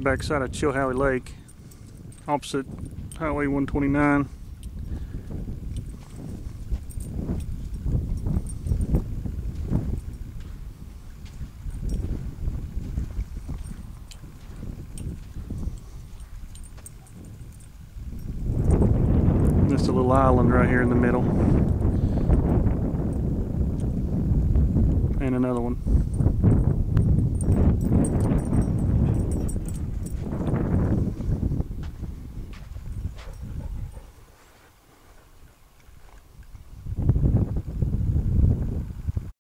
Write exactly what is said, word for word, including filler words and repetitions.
backside of Chilhowee Lake, opposite Highway one twenty-nine. Just a little island right here in the middle. And another one.